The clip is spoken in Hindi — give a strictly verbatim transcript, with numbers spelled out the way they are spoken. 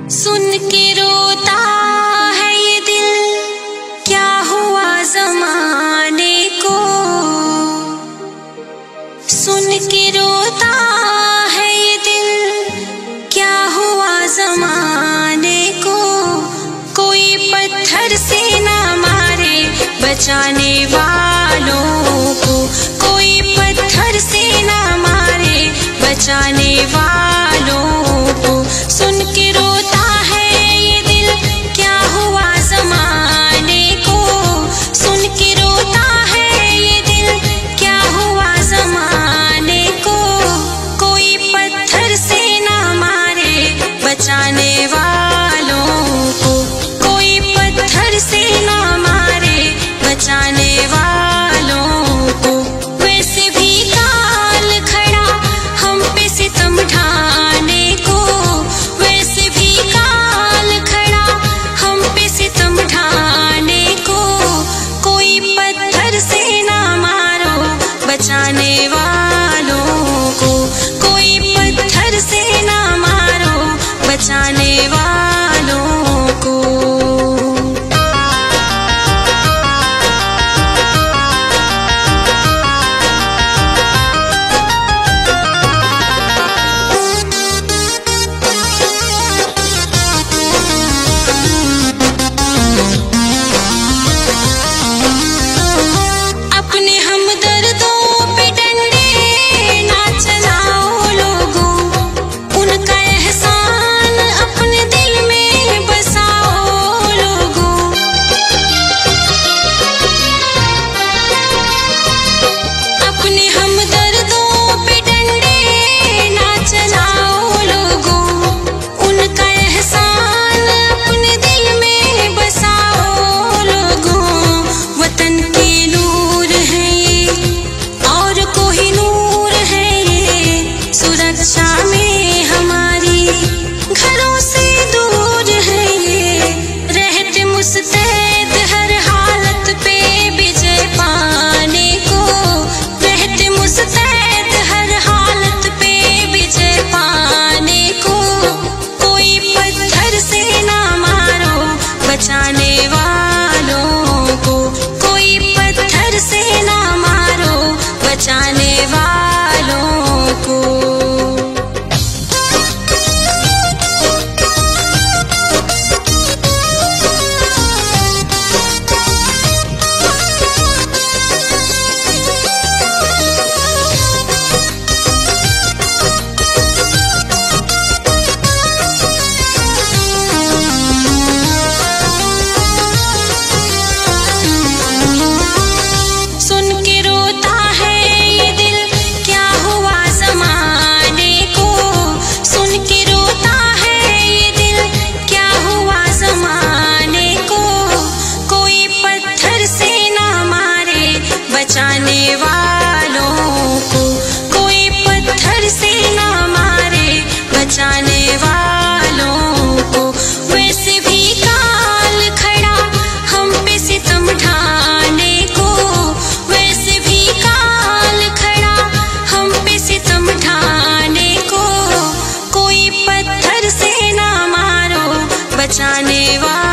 सुन के रोता है ये दिल, क्या हुआ ज़माने को। सुन के रोता है ये दिल, क्या हुआ ज़माने को। कोई पत्थर से ना मारे बचाने वालों को, कोई पत्थर से ना मारे बचाने वालों को। सुन के रोता है ये दिल, क्या हुआ ज़माने को। सुन के रोता है ये दिल, क्या हुआ ज़माने को। कोई पत्थर से ना मारे बचाने वालों को, कोई पत्थर से ना मारे बचाने वालों को। वैसे भी काल खड़ा हम पे सितम ढाने को, वैसे भी काल खड़ा हम पे सितम ढाने को। कोई पत्थर से ना मारो बचाने वालों को, कोई पत्थर से ना मारो बचाने वालों को। अपने हमदर्दों पे डंडे ना चलाओ लोगों, उनका एहसान अपने दिल में बसाओ लोगों। अपने हमदर्दों पे डंडे ना चलाओ लोगों, उनका एहसान अपने दिल में बसाओ लोगों। वतन के नूर है ये और कोई नूर है ये, सुरक्षा में हमारी घरों से दूर है ये। रहते मुस्तैद हर हालत पे विजय पाने को, रहते मुस्तैद हर हालत पे विजय पाने को। कोई पत्थर से ना मारो बचाने वालों को, कोई पत्थर से ना मारो बचाने वालों को। सुन के रोता है ये दिल, क्या हुआ ज़माने को। सुन के रोता है ये दिल, क्या हुआ ज़माने को। कोई पत्थर से ना मारे बचाने वालों को, कोई पत्थर से ना मारे बचाने वालों को। वैसे भी काल खड़ा हम पे सितम ढाने को, वैसे भी काल खड़ा हम पे सितम ढाने को। कोई पत्थर से ना मारो बचाने वालों